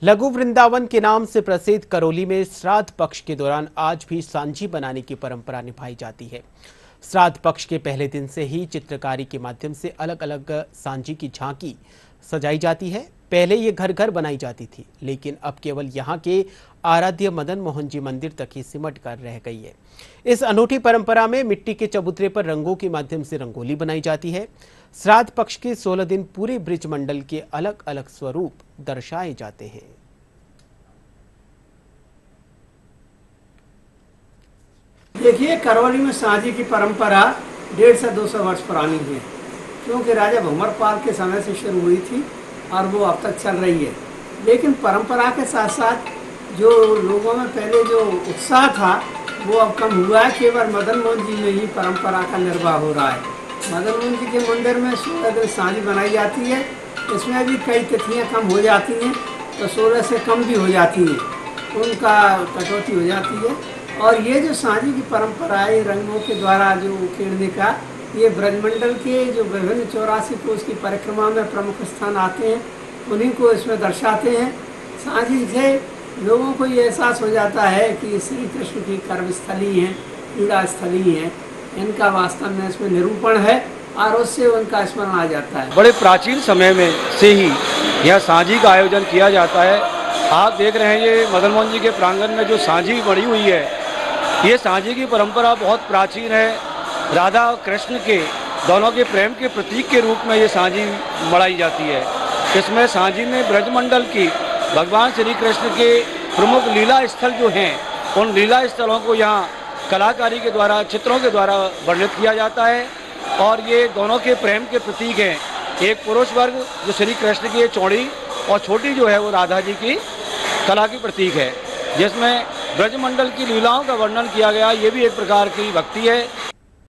लघु वृंदावन के नाम से प्रसिद्ध करौली में श्राद्ध पक्ष के दौरान आज भी सांझी बनाने की परंपरा निभाई जाती है। श्राद्ध पक्ष के पहले दिन से ही चित्रकारी के माध्यम से अलग अलग सांझी की झांकी सजाई जाती है। पहले ये घर घर बनाई जाती थी, लेकिन अब केवल यहाँ के आराध्य मदन मोहन जी मंदिर तक ही सिमट कर रह गई है। इस अनूठी परंपरा में मिट्टी के चबूतरे पर रंगों के माध्यम से रंगोली बनाई जाती है। श्राद्ध पक्ष के 16 दिन पूरे ब्रिज मंडल के अलग अलग स्वरूप दर्शाए जाते हैं। देखिए, करौली में सांझी की परंपरा 150 से 200 वर्ष पुरानी है, क्योंकि राजा भंवरपाल के समय से शुरू हुई थी और वो अब तक चल रही है। लेकिन परंपरा के साथ साथ जो लोगों में पहले जो उत्साह था वो अब कम हुआ है। केवल मदन मोहन जी में ही परंपरा का निर्वाह हो रहा है। मदन मोहन जी के मंदिर में 16 दिन सांझी बनाई जाती है। इसमें भी कई तिथियाँ कम हो जाती हैं, तो 16 से कम भी हो जाती हैं, उनका कटौती हो जाती है। और ये जो सांझी की परंपरा है, रंगों के द्वारा जो उकेरने का, ये ब्रजमंडल के जो विभिन्न 84 कोस की परिक्रमा में प्रमुख स्थान आते हैं, उन्हीं को इसमें दर्शाते हैं। सांझी से लोगों को ये एहसास हो जाता है कि श्री कृष्ण की कर्मस्थली हैं, क्रीड़ा स्थली हैं, इनका वास्तव में इसमें निरूपण है और उससे उनका स्मरण आ जाता है। बड़े प्राचीन समय में से ही यह सांझी का आयोजन किया जाता है। आप देख रहे हैं ये मदन मोहन जी के प्रांगण में जो सांझी बनी हुई है, ये सांझी की परंपरा बहुत प्राचीन है। राधा और कृष्ण के दोनों के प्रेम के प्रतीक के रूप में ये सांझी मनाई जाती है। इसमें सांझी में ब्रजमंडल की भगवान श्री कृष्ण के प्रमुख लीला स्थल जो हैं, उन लीला स्थलों को यहाँ कलाकारी के द्वारा, चित्रों के द्वारा वर्णित किया जाता है। और ये दोनों के प्रेम के प्रतीक हैं। एक पुरुष वर्ग जो श्री कृष्ण की चौड़ी और छोटी जो है वो राधा जी की कला की प्रतीक है, जिसमें ब्रजमंडल की लीलाओं का वर्णन किया गया। ये भी एक प्रकार की भक्ति है।